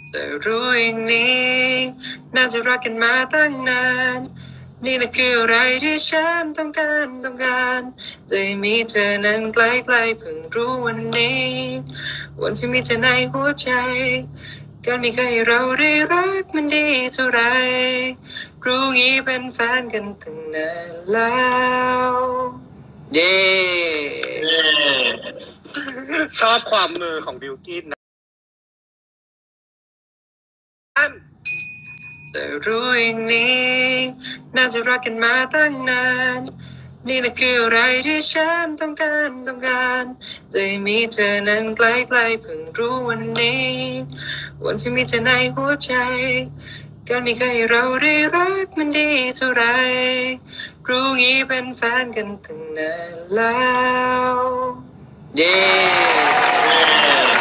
แต่รู้อย่างนี้น่าจะรักกันมาตั้งนานนี่นะคืออะไรที่ฉันต้องการแต่มีเธอนั้นใกล้ๆเพิ่งรู้วันนี้วันที่มีเธอในหัวใจการมีใครให้เราได้รักมันดีเท่าไรรู้งี้เป็นแฟนกันตั้งนานแล้วเย้ชอบความมือของบิวกิ้นนะแต่รู้อย่างนี้น่าจะรักกันมาตั้งนานนี่นะคืออะไรที่ฉันต้องการแต่มีเธอนั้นใกล้ๆเพิ่งรู้วันนี้วันที่มีเธอในหัวใจการมีใครให้เราได้รักมันดีเท่าไรรู้งี้เป็นแฟนกันตั้งนานแล้วเย้